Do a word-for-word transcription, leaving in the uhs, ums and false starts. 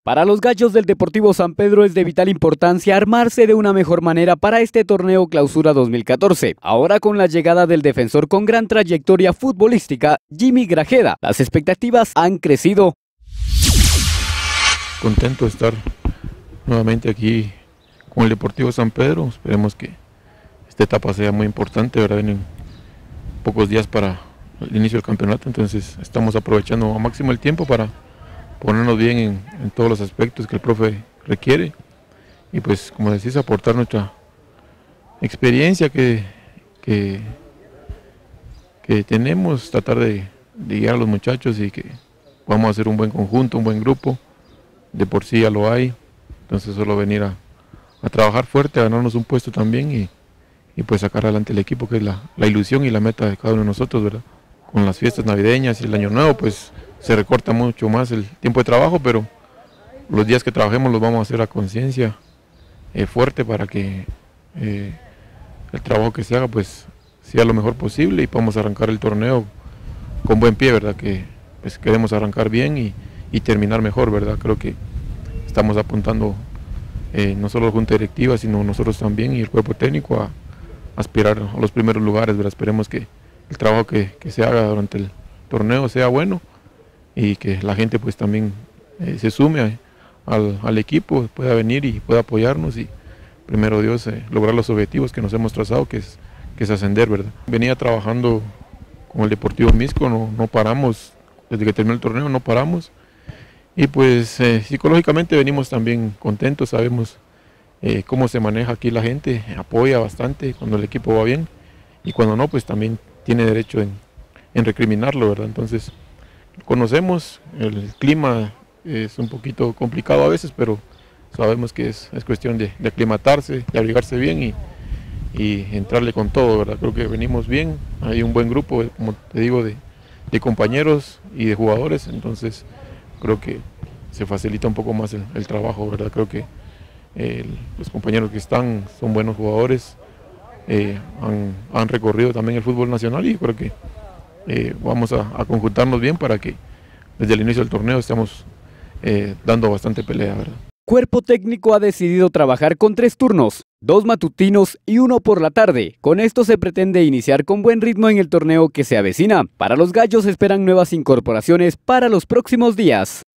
Para los Gallos del Deportivo San Pedro es de vital importancia armarse de una mejor manera para este torneo Clausura dos mil catorce. Ahora con la llegada del defensor con gran trayectoria futbolística, Jimmy Grajeda, las expectativas han crecido. Contento de estar nuevamente aquí con el Deportivo San Pedro. Esperemos que esta etapa sea muy importante, ¿verdad? Vienen pocos días para el inicio del campeonato, entonces estamos aprovechando a máximo el tiempo para ponernos bien en, en todos los aspectos que el profe requiere y pues, como decís, aportar nuestra experiencia que, que, que tenemos, tratar de, de guiar a los muchachos y que podamos hacer un buen conjunto, un buen grupo. De por sí ya lo hay, entonces solo venir a, a trabajar fuerte, a ganarnos un puesto también y, y pues sacar adelante el equipo, que es la, la ilusión y la meta de cada uno de nosotros, ¿verdad? Con las fiestas navideñas y el año nuevo pues se recorta mucho más el tiempo de trabajo, pero los días que trabajemos los vamos a hacer a conciencia eh, fuerte para que eh, el trabajo que se haga pues sea lo mejor posible y podamos arrancar el torneo con buen pie, ¿verdad? Que pues queremos arrancar bien y, y terminar mejor, ¿verdad? Creo que estamos apuntando eh, no solo la junta directiva, sino nosotros también y el cuerpo técnico a, a aspirar a los primeros lugares, ¿verdad? Esperemos que el trabajo que, que se haga durante el torneo sea bueno y que la gente pues también eh, se sume a, al, al equipo, pueda venir y pueda apoyarnos y primero Dios eh, lograr los objetivos que nos hemos trazado, que es, que es ascender, ¿verdad? Venía trabajando con el Deportivo Misco, no, no paramos, desde que terminó el torneo no paramos y pues eh, psicológicamente venimos también contentos, sabemos eh, cómo se maneja aquí la gente, apoya bastante cuando el equipo va bien y cuando no pues también tiene derecho en, en recriminarlo, ¿verdad? Entonces conocemos, el clima es un poquito complicado a veces, pero sabemos que es, es cuestión de, de aclimatarse, de abrigarse bien y, y entrarle con todo, ¿verdad? Creo que venimos bien, hay un buen grupo, como te digo, de, de compañeros y de jugadores, entonces creo que se facilita un poco más el, el trabajo, ¿verdad? Creo que eh, los compañeros que están son buenos jugadores, eh, han, han recorrido también el fútbol nacional y creo que Eh, vamos a, a conjuntarnos bien para que desde el inicio del torneo estemos eh, dando bastante pelea, ¿verdad? Cuerpo técnico ha decidido trabajar con tres turnos, dos matutinos y uno por la tarde. Con esto se pretende iniciar con buen ritmo en el torneo que se avecina. Para los Gallos esperan nuevas incorporaciones para los próximos días.